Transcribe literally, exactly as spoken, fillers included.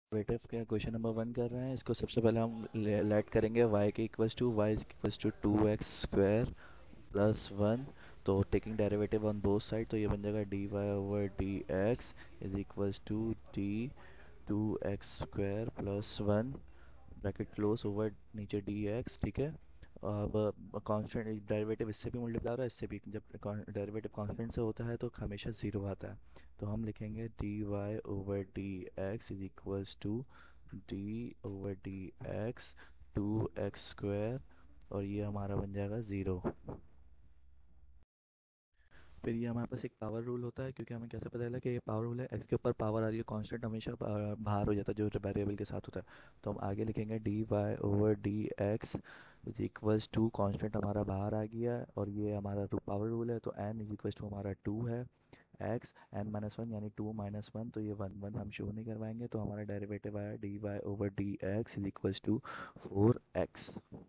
Derivative का question number one कर रहे हैं। इसको सबसे पहले हम लेट करेंगे y के equals to y equals to two x square plus one. तो taking derivative on both side, तो ये बन जाएगा d y over d x is equals to d two x square plus one bracket close over नीचे d x. ठीक है। अब constant derivative इससे भी मल्टीप्लाई हो रहा है, इससे भी। जब डेरिवेटिव कांस्टेंट से होता है तो हमेशा ज़ीरो आता है। तो हम लिखेंगे d y over d x is equals to d over d x two x square, और ये हमारा बन जाएगा ज़ीरो। फिर ये हमारे पास एक पावर रूल होता है, क्योंकि हमें कैसे पता चला कि ये पावर रूल है। एक्स के ऊपर पावर आ रही है, कांस्टेंट हमेशा बा- बाहर हो जाता है जो वेरिएबल के साथ होता है। तो हम आगे लिखेंगे d y over d x is equals to, constant हमारा बाहर आ गया है और ये हमारा पावर रूल है, तो एन इज इक्वल्स टू हमारा टू है। एक्स एन माइनस वन यानी टू माइनस वन, तो ये वन वन हम शो नहीं करवाएंगे। तो हमारा डेरिवेटिव आया d y over d x is equals to four x.